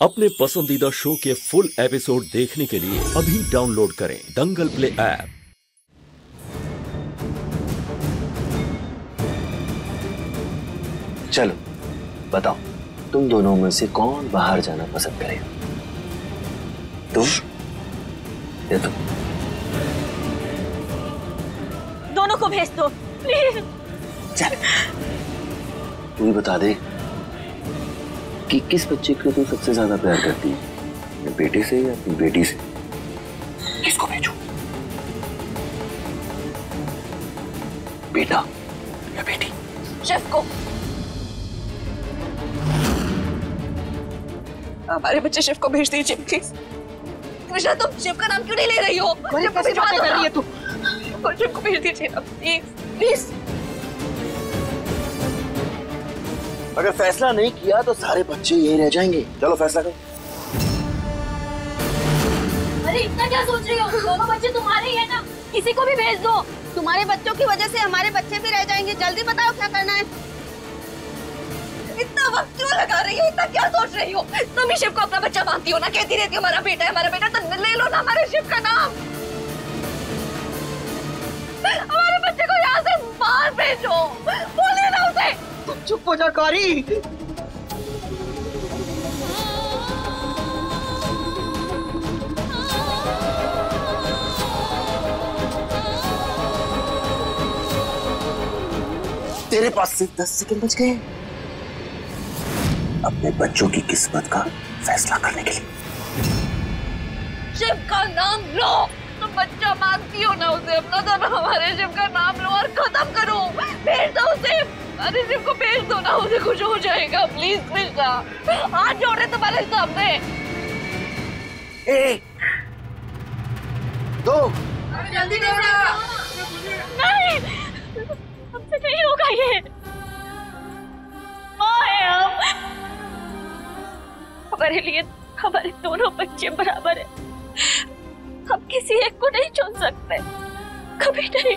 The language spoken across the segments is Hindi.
अपने पसंदीदा शो के फुल एपिसोड देखने के लिए अभी डाउनलोड करें दंगल प्ले ऐप। चलो बताओ, तुम दोनों में से कौन बाहर जाना पसंद करेगा? तुम या तुम? दोनों को भेज दो प्लीज। चल तू ही बता दे कि किस बच्चे को तू सबसे ज्यादा प्यार करती है, अपने बेटे से या अपनी बेटी से? किसको भेजूं? बेटा या बेटी? शिव को। हमारे बच्चे शिव को भेज दीजिए प्लीज। कृष्णा तुम शिव का नाम क्यों नहीं ले रही हो? शिव को भिजवा दो ना। तू शिव को भेज दीजिए ना प्लीज प्लीज। अगर फैसला नहीं किया तो सारे बच्चे यही रह जाएंगे। चलो फैसला करो। अरे इतना क्या सोच रही हो? दोनों बच्चे तुम्हारे ही है ना, किसी को भी भेज दो। तुम्हारे बच्चों की वजह से हमारे बच्चे भी रह जाएंगे। जल्दी बताओ क्या करना है। इतना वक्त क्यों लगा रही हो? इतना क्या सोच रही हो? तुम ही शिव को अपना बच्चा मानती हो ना, कहती रहती हो हमारा बेटा है हमारा बेटा, तो ले लो ना हमारे शिव का नाम। हमारे बच्चे को यहाँ से बाहर भेजो, बोलिए ना उसे। तुम चुप हो जा कारी। तेरे पास सिर्फ 10 सेकंड बच गए अपने बच्चों की किस्मत का फैसला करने के लिए। शिव का नाम लो। तुम बच्चा मानती हो ना उसे अपना, तो हमारे शिव का नाम लो और खत्म करो। भेज दो उसे, अरे शिव को भेज दो ना, उसे खुश हो जाएगा प्लीज कृष्णा। हाथ जोड़े तुम्हारे सामने। 1 2 जल्दी नहीं, हमसे नहीं होगा ये। हमारे लिए हमारे दोनों बच्चे बराबर है। हम किसी एक को नहीं चुन सकते, कभी नहीं।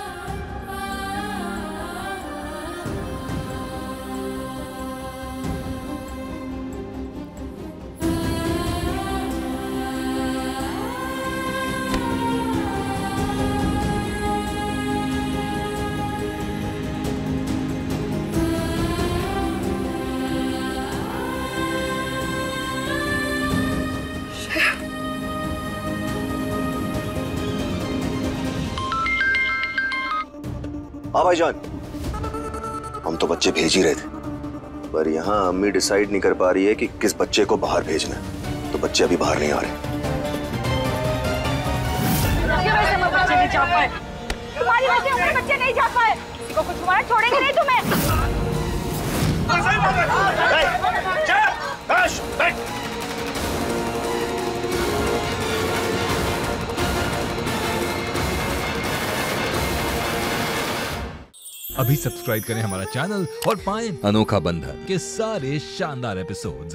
हाँ भाईजान, हम तो बच्चे भेज ही रहे थे, पर यहाँ अम्मी डिसाइड नहीं कर पा रही है कि किस बच्चे को बाहर भेजना है, तो बच्चे अभी बाहर नहीं आ रहे। बच्चे नहीं जा पाए, तुम्हारी वजह से हमारे बच्चे नहीं जा पाए। किसी को कुछ हुआ छोड़ेंगे नहीं तुम्हें। अभी सब्सक्राइब करें हमारा चैनल और पाएं अनोखा बंधन के सारे शानदार एपिसोड्स।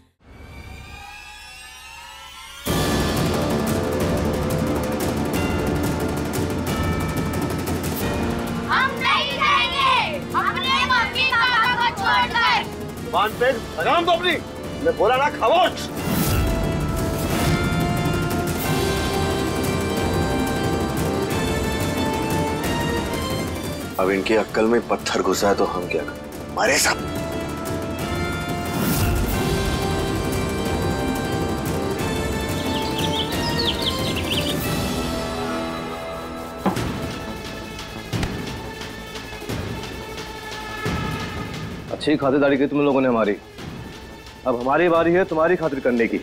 हम नहीं रहेंगे अपने मम्मी पापा को छोड़कर। कान पे लगाम दो अपनी, मैं बोला ना खामोश। अब इनकी अक्ल में पत्थर घुसा है तो हम क्या करें? मारे सब। अच्छी खातिरदारी की तुम लोगों ने हमारी। अब हमारी बारी है तुम्हारी खातिर करने की।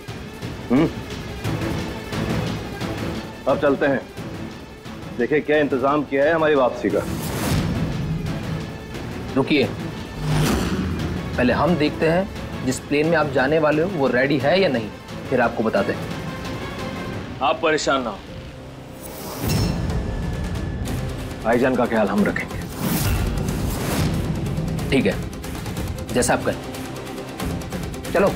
अब चलते हैं, देखिए क्या इंतजाम किया है हमारी वापसी का। रुकिए, पहले हम देखते हैं जिस प्लेन में आप जाने वाले हो वो रेडी है या नहीं, फिर आपको बताते हैं। आप परेशान ना हो, भाईजान का ख्याल हम रखेंगे। ठीक है, जैसा आप कहें। चलो।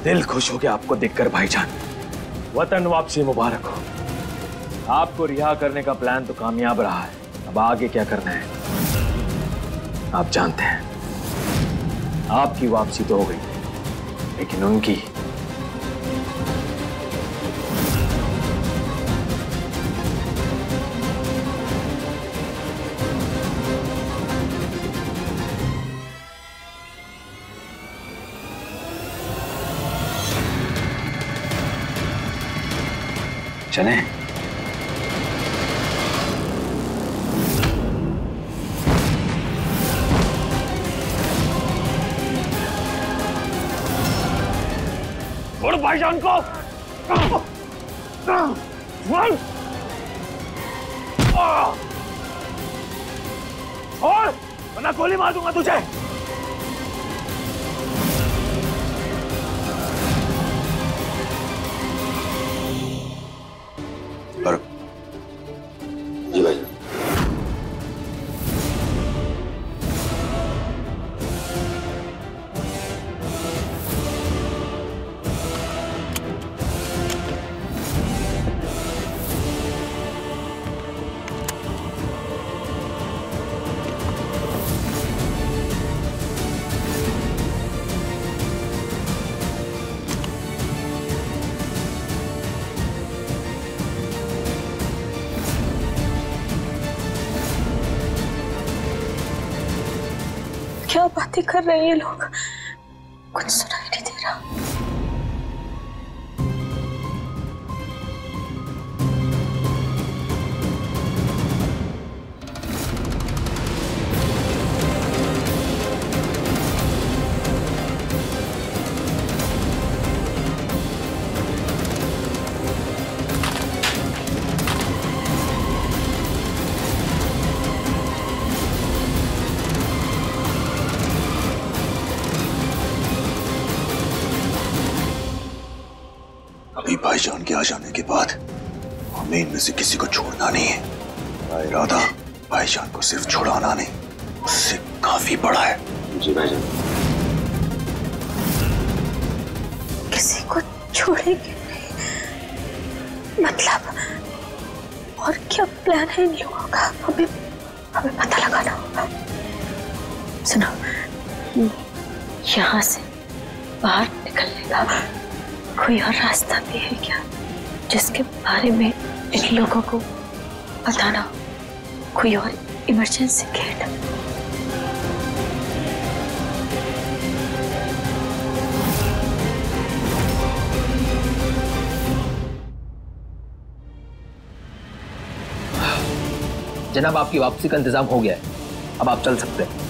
दिल खुश हो गया आपको देखकर भाईजान। वतन वापसी मुबारक हो। आपको रिहा करने का प्लान तो कामयाब रहा है, अब आगे क्या करना है आप जानते हैं। आपकी वापसी तो हो गई, लेकिन उनकी चले। छोड़ भाईजान को। छोड़ वरना गोली मार दूंगा तुझे। और जी भाई क्या बातें कर रहे हैं ये लोग, कुछ सुनाई नहीं दे रहा। अभी भाईजान के आ जाने के बाद हमें इनमें से किसी को छोड़ना नहीं है। मेरा इरादा भाईजान को सिर्फ छुड़ाना नहीं, उससे काफी बड़ा है। जी भाईजान। किसी को छोड़ेंगे नहीं मतलब? और क्या प्लान है इन लोगों का? हमें पता लगाना होगा। सुनो, यहाँ से बाहर निकलने का कोई और रास्ता भी है क्या, जिसके बारे में इन लोगों को पता ना हो? कोई और इमरजेंसी गेट? जनाब, आपकी वापसी का इंतजाम हो गया है, अब आप चल सकते हैं।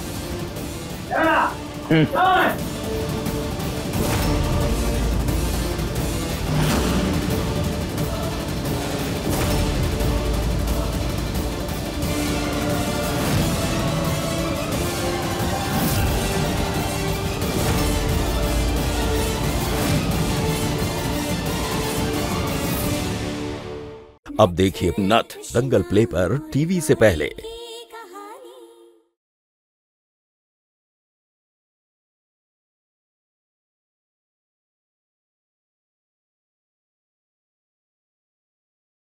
अब देखिए नथ दंगल प्ले पर टीवी से पहले।